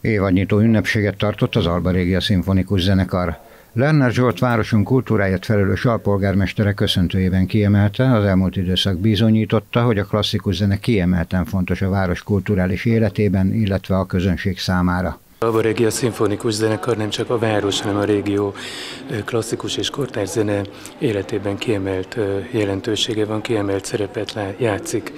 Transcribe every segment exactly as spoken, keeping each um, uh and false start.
Évadnyitó ünnepséget tartott az Alba Regia Szimfonikus Zenekar. Lerner Zsolt városunk kultúráját felelős alpolgármestere köszöntőjében kiemelte, az elmúlt időszak bizonyította, hogy a klasszikus zene kiemelten fontos a város kulturális életében, illetve a közönség számára. A Alba Regia Szimfonikus Zenekar nem csak a város, hanem a régió klasszikus és kortárs zene életében kiemelt jelentősége van, kiemelt szerepet játszik.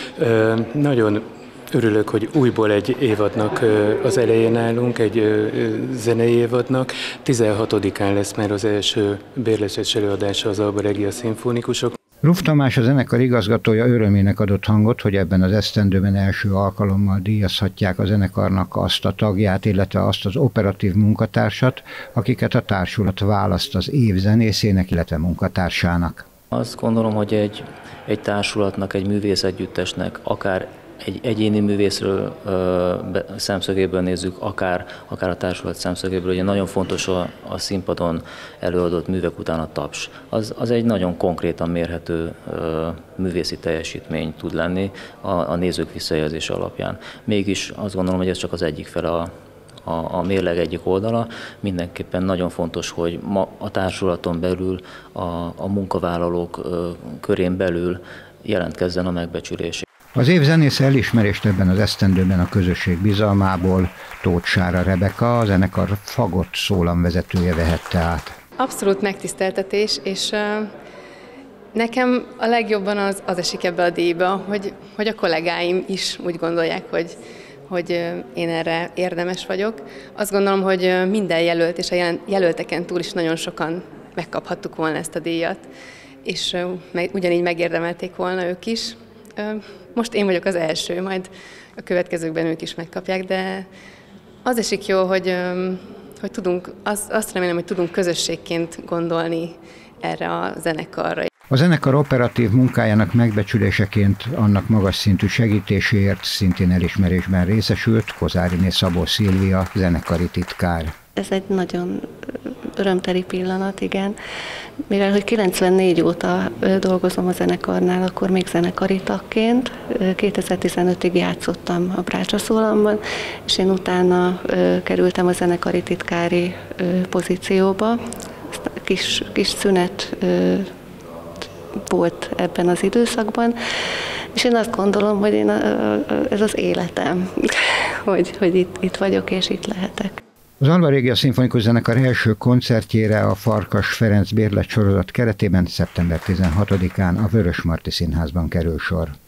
Nagyon örülök, hogy újból egy évadnak az elején állunk, egy zenei évadnak. tizenhatodikán lesz már az első bérletes előadása az Alba Regia Szimfonikusok. Ruf Tamás, a zenekar igazgatója örömének adott hangot, hogy ebben az esztendőben első alkalommal díjazhatják a zenekarnak azt a tagját, illetve azt az operatív munkatársat, akiket a társulat választ az év zenészének, illetve munkatársának. Azt gondolom, hogy egy, egy társulatnak, egy művészegyüttesnek, akár egy egyéni művészről ö, be, szemszögéből nézzük, akár, akár a társulat szemszögéből, ugye nagyon fontos a, a színpadon előadott művek után a taps. Az, az egy nagyon konkrétan mérhető ö, művészi teljesítmény tud lenni a, a nézők visszajelzése alapján. Mégis azt gondolom, hogy ez csak az egyik fele a, a, a mérleg egyik oldala. Mindenképpen nagyon fontos, hogy ma a társulaton belül, a, a munkavállalók ö, körén belül jelentkezzen a megbecsülés. Az év zenésze elismerést ebben az esztendőben a közösség bizalmából Tóth Sára Rebeka, a zenekar fagott szólamvezetője vehette át. Abszolút megtiszteltetés, és uh, nekem a legjobban az, az esik ebbe a díjba, hogy, hogy a kollégáim is úgy gondolják, hogy, hogy uh, én erre érdemes vagyok. Azt gondolom, hogy uh, minden jelölt, és a jelölteken túl is nagyon sokan megkaphattuk volna ezt a díjat, és uh, meg, ugyanígy megérdemelték volna ők is. Most én vagyok az első, majd a következőkben ők is megkapják, de az esik jó, hogy, hogy tudunk, azt, azt remélem, hogy tudunk közösségként gondolni erre a zenekarra. A zenekar operatív munkájának megbecsüléseként annak magas szintű segítéséért szintén elismerésben részesült Kozáriné Szabó Szilvia, zenekari titkár. Ez egy nagyon örömteli pillanat, igen. Mivel hogy kilencvennégy óta dolgozom a zenekarnál, akkor még zenekari tagként. kétezer-tizenötig játszottam a Brácsa Szólamban, és én utána kerültem a zenekari titkári pozícióba. Kis, kis szünet volt ebben az időszakban, és én azt gondolom, hogy én, ez az életem, hogy, hogy itt, itt vagyok és itt lehetek. Az Alba Regia Szimfonikus Zenekar első koncertjére a Farkas Ferenc bérletsorozat keretében szeptember tizenhatodikán a Vörösmarty Színházban kerül sor.